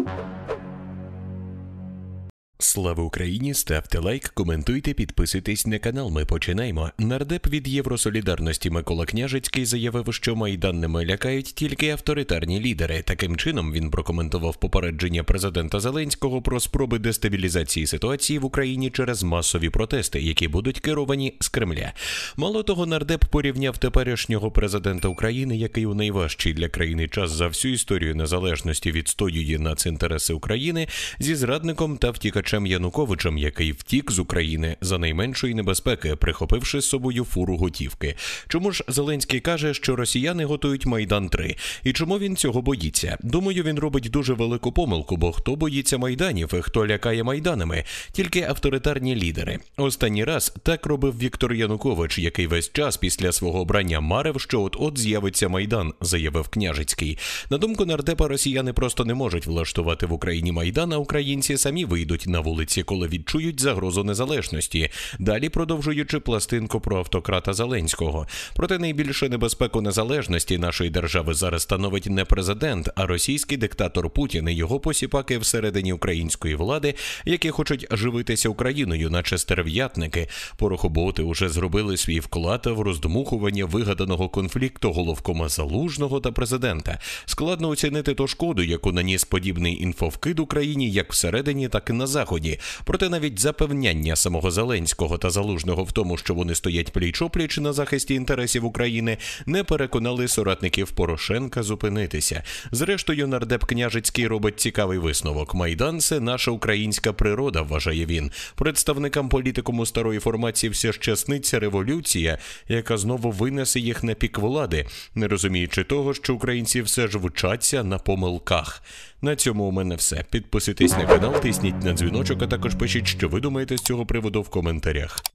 Слава Україні! Ставте лайк, коментуйте, підписуйтесь на канал. Ми починаємо. Нардеп від Євросолідарності Микола Княжицький заявив, що майданними лякають тільки авторитарні лідери. Таким чином, він прокоментував попередження президента Зеленського про спроби дестабілізації ситуації в Україні через масові протести, які будуть керовані з Кремля. Мало того, нардеп порівняв теперішнього президента України, який у найважчий для країни час за всю історію незалежності відстоює націнтереси України, зі зрадником та втікачем Януковичем, який втік з України за найменшої небезпеки, прихопивши з собою фуру готівки. Чому ж Зеленський каже, що росіяни готують Майдан-3? І чому він цього боїться? Думаю, він робить дуже велику помилку, бо хто боїться Майданів і хто лякає Майданами? Тільки авторитарні лідери. Останній раз так робив Віктор Янукович, який весь час після свого обрання марив, що от-от з'явиться Майдан, заявив Княжицький. На думку нардепа, росіяни просто не можуть влаштувати в Україні Майдан, а українці самі вийдуть на вулиці, коли відчують загрозу незалежності. Далі продовжуючи пластинку про автократа Зеленського. Проте найбільшу небезпеку незалежності нашої держави зараз становить не президент, а російський диктатор Путін і його посіпаки всередині української влади, які хочуть живитися Україною, наче стерв'ятники. Порохоботи уже зробили свій вклад в роздмухування вигаданого конфлікту головкома Залужного та президента. Складно оцінити ту шкоду, яку наніс подібний інфовкид Україні як всередині, так і на Заході. Проте навіть запевняння самого Зеленського та Залужного в тому, що вони стоять пліч-опліч на захисті інтересів України, не переконали соратників Порошенка зупинитися. Зрештою, нардеп Княжицький робить цікавий висновок. Майдан – це наша українська природа, вважає він. Представникам політикуму старої формації все ще сниться революція, яка знову винесе їх на пік влади, не розуміючи того, що українці все ж вчаться на помилках. На цьому у мене все. Підписуйтесь на канал, тисніть на дзвіночок, а також пишіть, що ви думаєте з цього приводу в коментарях.